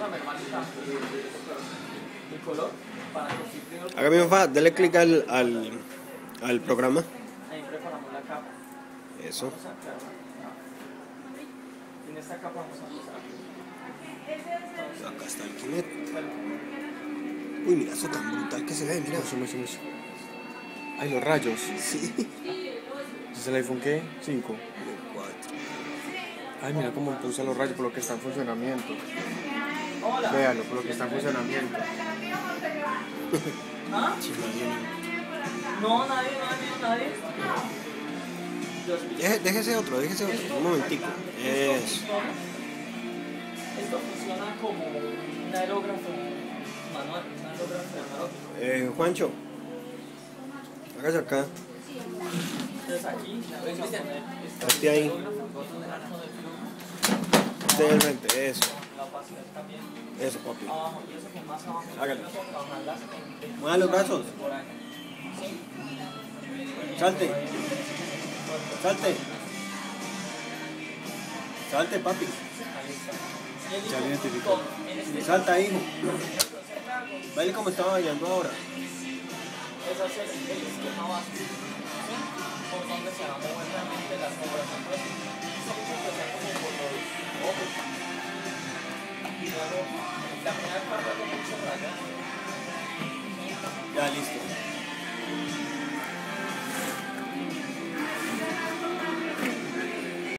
el color para construir primero. Hágame un favor, dale clic al programa. Ahí preparamos la capa. Eso. Vamos a crear una capa. En esta capa vamos a empezar. Acá está el Kinect. Uy, mira eso tan brutal que se ve, mira. Eso. Ay, los rayos. Sí. ¿Es el iPhone qué? 5. El 4. Ay, mira cómo usa los rayos por lo que está en funcionamiento. Hola. Véalo, por lo que está en funcionamiento. ¿Ah? Sí, No, nadie. déjese otro, un momentico. Eso. Esto funciona como un aerógrafo manual, un aerógrafo analógico. Juancho, hágase acá. Entonces aquí, Hazte ahí. Usted en el frente, eso. la opacidad también. Eso, papi. Abajo, y eso que más abajo. Hágale. Trabajarlas en Mueva los brazos. por año. Salte. Salte, papi. Ya lo identificó. Salta, hijo. Baile como estaba bailando ahora. Es hacer el esquema básico. ¿Sí? Por donde se van a mover realmente las obras. Entonces, son muchos que sean como por los ojos. Y luego, la primera parte de mucho rayado. Ya, listo.